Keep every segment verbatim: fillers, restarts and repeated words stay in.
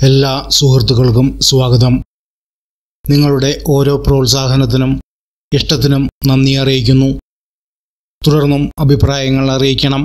എല്ലാ സുഹൃത്തുക്കൾക്കും സ്വാഗതം. നിങ്ങളുടെ ഓരോ പ്രോത്സാഹനത്തിനും ഇഷ്ടത്തിനും നന്ദി അറിയിക്കുന്നു. തുടർന്നും അഭിപ്രായങ്ങൾ അറിയിക്കണം.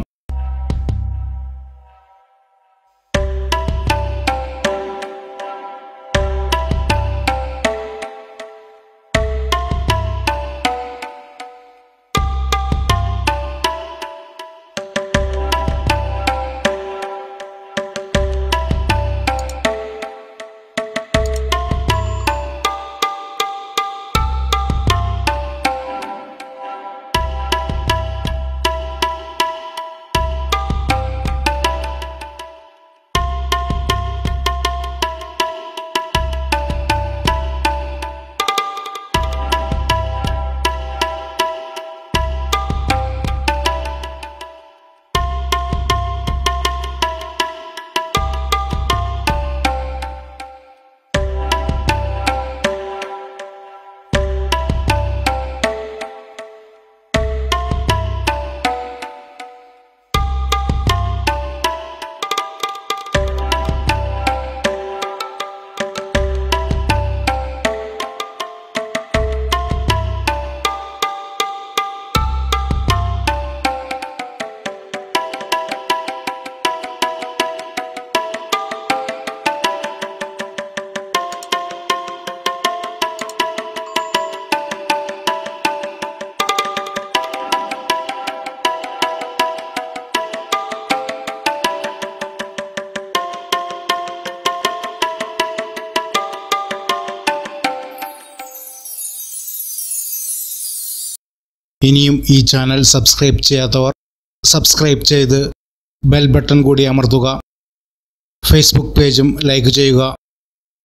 ഇനിയും ഈ ചാനൽ സബ്സ്ക്രൈബ് ചെയ്യാത്തവർ സബ്സ്ക്രൈബ് ചെയ്ത് ബെൽ ബട്ടൺ കൂടി അമർത്തുക. ഫേസ്ബുക്ക് പേജും ലൈക്ക് ചെയ്യുക.